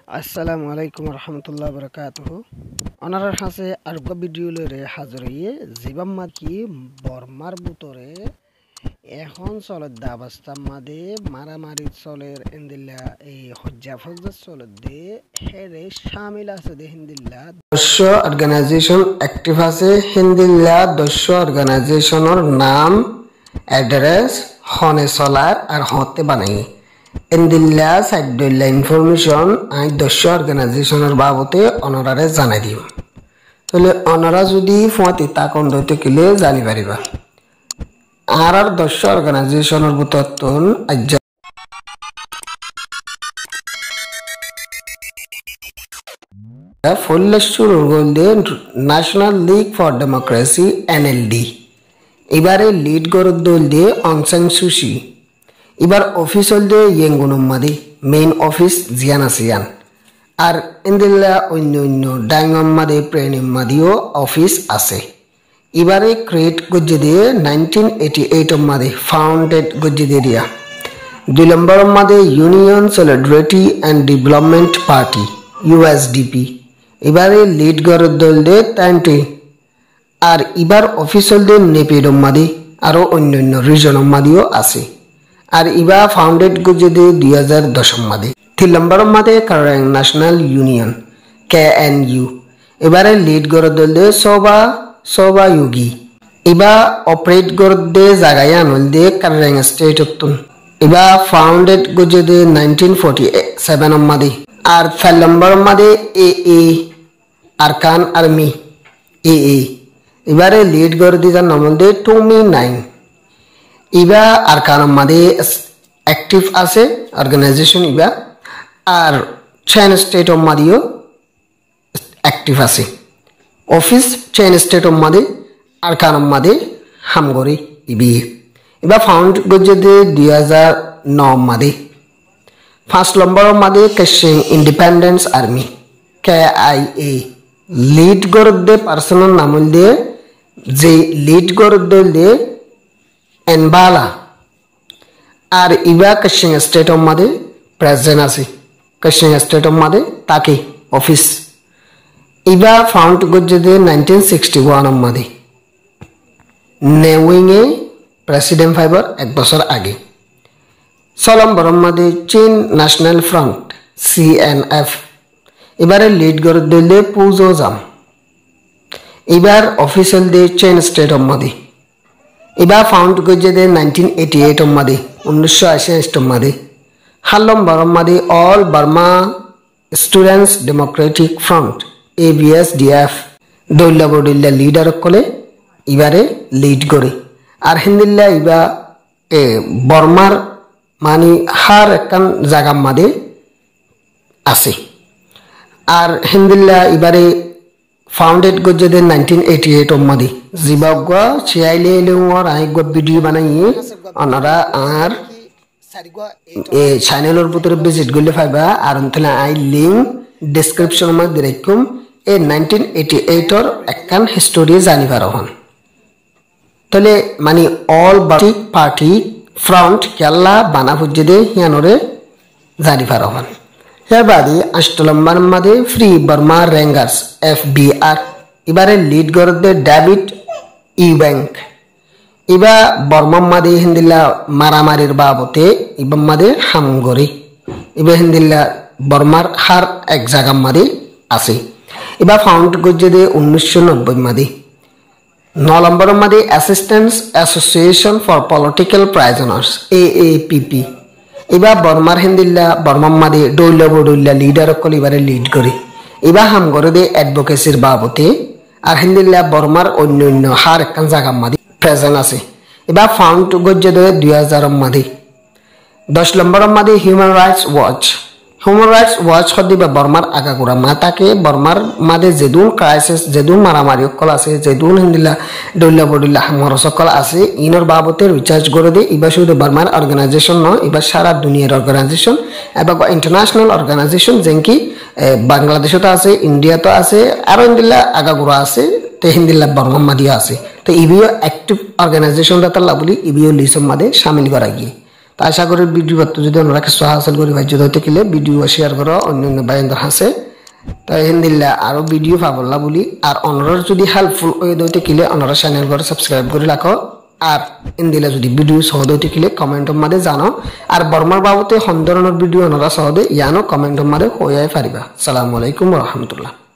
আসসালামু আলাইকুম রহমতুল্লাহ বরকাতুহু অনারার হাসে আরোগ্য ভিডিও লরে হাজির হইয়ে জীবাম্মা কি বর্মার বুতরে এখন চলত দাবস্তার মাদে মারামারি চলের ইন্দিল্লা এই হজ্জা ফজ্জা চলত দে হেরে শামিল আছে দে হিন্দিল্লা দস্য অর্গানাইজেশন অ্যাক্টিভ আছে হিন্দিল্লা দস্য অর্গানাইজেশনের নাম অ্যাড্রেস হনে চলার আর হতে বানাই ইন্দিল্লা সাইডল্লা ইনফরমেশন আই দস্য অর্গানাইজেশনের বাবতে অনারারে জানাই দিম তাহলে অনারা যদি ফোঁয়াতি তাকন দইতে কিলে জানি পারিবা আর দস্য অর্গানাইজেশনের বুতত্তন আজ ফুল্লেশ্বর গোল্ডে National League for Democracy NLD এবারে লিড গরদ দল দিয়ে অং সান সুচি এবার অফিস হল দিয়ে ইয়েঙ্গুনম্মাদি মেইন অফিস জিয়ান আসিয়ান আর ইন্দিল্লা অন্য অন্য ডাইংম্মাদে প্রেনিম্মাদিও অফিস আছে এবারে ক্রিয়েট গজ্জে দিয়ে 1988 মাদে ফাউন্ডেড গজ্জে দিয়া 2 নম্বর মাদে Union Solidarity and Development Party USDP এবারে লিড গরদ দল দিয়ে 30 আর এবার অফিস হল দিয়ে নেপেডম্মাদি আরো অন্য অন্য রিজনম্মাদিও আছে আর ইবা ফাউন্ডেড গজ্জে দিয়ে 2010 মাদে 3 নম্বর মাদে কারেং ন্যাশনাল ইউনিয়ন KNU এবারে লিড গরদ দল দিয়ে সোবা ইউগি ইবা অপারেট গরদ দিয়ে জাগায় আনল দিয়ে কারেং স্টেট অত্তন ইবা ফাউন্ডেড গজ্জে দিয়ে 1947 মাদে আর 4 নম্বর মাদে AA আরকান আর্মি AA এবারে লিড গরদ দিয়ে নামল দিয়ে 29 ইবা আরকান মাদে অ্যাক্টিভ আছে অর্গানাইজেশন ইবা আর চেন স্টেট অফ মাদিও অ্যাক্টিভ আছে অফিস চেন স্টেট অফ মাদে আরকান মাদে হামগরি ইবি ইবা ফাউন্ড গজ্জে দে 2009 মাদে 5 নম্বর মাদে Kachin Independence Army KIA lead গরদ দে পার্সোনাল নামল দিয়ে যে লিড গরদ দল দিয়ে এনবালা আর ইবা কাচিন স্টেট অফ মাদে প্রেজেন্ট আছে কাচিন স্টেট অফ মাদে তাকে অফিস ইবা ফাউন্ড গজ্জে দে 1961 মাদে নেউইংয়ে প্রেসিডেন্ট ফাইবার 1 বছর আগে 6 নম্বর মাদে চীন ন্যাশনাল ফ্রন্ট CNF এবারে লিড গরদ দল দিয়ে পুজো জাম এবার অফিসিয়াল দে চেন স্টেট অফ মাদে এবার ফাউন্ড গজ্জে দে 1988 মাদে 1988 মাদে 7 নম্বর মাদে All Burma Students Democratic Front ABSDF দৌল্লা বডুল্লা লিডার কলে এবারে লিড করে আর হিন্দিল্লা ইবা বর্মার মানে হার একখান জায়গা মাদে আছে আর হিন্দিল্লা এবারে ফাউন্ডেড গজ্জে দে 1988 মাদে জিবাগা চিয়াইলে এলেওর আইগা ভিডিও বানাই অনারা আর এই চ্যানেলের ভিতরে ভিজিট করলে পাইবা আর অন্তলা আই লিংক ডেসক্রিপশন মধ্যে রাখুম এই 1988 এর একখান হিস্টোরি জানিবার হন তাহলে মানে অল পার্টি ফ্রন্ট কেলা বানা হজ্জে দে হিয়ানরে জানিবার হন এর বাদে 8 নম্বর মাদে ফ্রি বার্মা রেঞ্জার্স FBR এবারে লিড গরদ দে ডেভিড ইউব্যাংক ইবা বর্মা মাদে হিন্দিল্লা মারামারির বাবতে ইবা মাদে হামগরি ইবা হিন্দিল্লা বর্মার হার এক জায়গা মাদে আছে ইবা ফাউন্ড গজ্জে দে 1990 মাদে 9 নম্বর মাদে Assistance Association for Political Prisoners AAPP ইবা বর্মার হিন্দিল্লা বর্মা মাদে ডৌল্লা বডুল্লা লিডার কল ইবারে লিড করে ইবা হামগরে দে অ্যাডভোকেসির বাবতে আর হিন্দিল্লা বর্মার অন্য অন্য হার একখান জায়গা মাদে প্রেজেন্ট আছে এবার ফাউন্ড গজ্জে দে 2000 মাদে 10 নম্বর মাদে হিউম্যান রাইটস ওয়াচ হদিবা বর্মার আগাগোড়া মাতাকে বর্মার মাদে যেদুন ক্রাইসিস যেদুন মারামারি সকল আছে যেদুন হিন্দিল্লা ডৌল্লা বডুল্লা হামর সকল আছে ইনর বাবতে রিচার্জ করে দে ইবা শুধু বর্মার অর্গানাইজেশন নয় ইবা সারা দুনিয়ার অর্গানাইজেশন এবং ইন্টারন্যাশনাল অর্গানাইজেশন যেনকি বাংলাদেশতো আছে ইন্ডিয়াতো আছে আর হিন্দিল্লা আগাগোড়া আছে তে হিন্দিল্লা বর্মা মাদিও আছে তো ইবিও অ্যাক্টিভ অর্গানাইজেশন দাতাল্লা বলি ইবিও লিসম মাদে শামিল করা গিয়ে তা আশা করি ভিডিও তো যদি আপনারা কিছু হাসিল করি ভাই যদি থাকিলে ভিডিও শেয়ার করো অন্য বাইন্দ হাসে তাই হিন্দিল্লা আরো ভিডিও পাবলা বলি আর অনরার যদি হেল্পফুল হয়ে দইতে কিলে অনরা চ্যানেল করে সাবস্ক্রাইব করে রাখো আর হিন্দিলা যদি ভিডিও সহজ হইতে কিলে কমেন্ট মধ্যে জানো আর বর্মার বাবতে হন ধরনের ভিডিও অনরা সহজে ইয়ানো কমেন্ট মধ্যে হয়ে পারিবা। আসসালামু আলাইকুম ওয়া রাহমাতুল্লাহ।